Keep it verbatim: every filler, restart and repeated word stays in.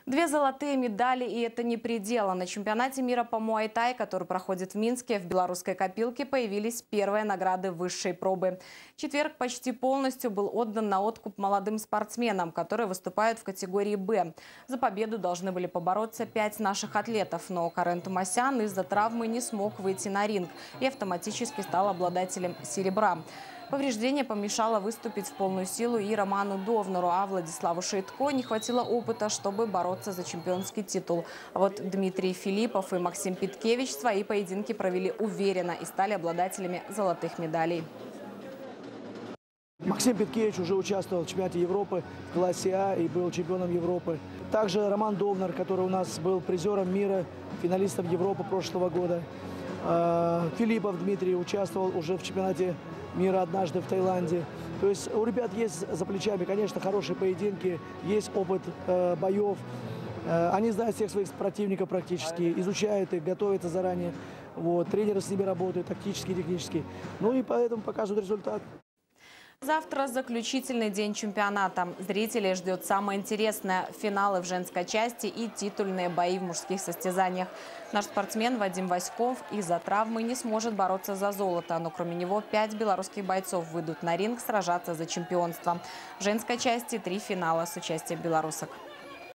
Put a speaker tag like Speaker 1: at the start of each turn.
Speaker 1: Две золотые медали, и это не предел. На чемпионате мира по муай-тай, который проходит в Минске, в белорусской копилке появились первые награды высшей пробы. Четверг почти полностью был отдан на откуп молодым спортсменам, которые выступают в категории «Б». За победу должны были побороться пять наших атлетов, но Карен Тумасян из-за травмы не смог выйти на ринг и автоматически стал обладателем серебра. Повреждение помешало выступить в полную силу и Роману Довнару, а Владиславу Шейтко не хватило опыта, чтобы бороться за чемпионский титул. А вот Дмитрий Филиппов и Максим Питкевич свои поединки провели уверенно и стали обладателями золотых медалей.
Speaker 2: Максим Питкевич уже участвовал в чемпионате Европы в классе А и был чемпионом Европы. Также Роман Довнар, который у нас был призером мира, финалистом Европы прошлого года. Филиппов Дмитрий участвовал уже в чемпионате мира однажды в Таиланде. То есть у ребят есть за плечами, конечно, хорошие поединки, есть опыт э, боев. Э, они знают всех своих противников практически, изучают их, готовятся заранее. Вот, тренеры с ними работают, тактически, технически. Ну и поэтому показывают результат.
Speaker 1: Завтра заключительный день чемпионата. Зрителей ждет самое интересное – финалы в женской части и титульные бои в мужских состязаниях. Наш спортсмен Вадим Васьков из-за травмы не сможет бороться за золото, но кроме него пять белорусских бойцов выйдут на ринг сражаться за чемпионство. В женской части три финала с участием белорусок.